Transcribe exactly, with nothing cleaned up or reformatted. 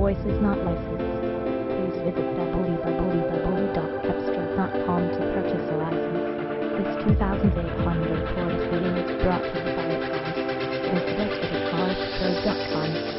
voice is not licensed. Please visit w w w dot cepstral dot com to purchase a license. This two thousand eight Honda Accord video is brought to you by Cars. Visit us at cars pro dot com.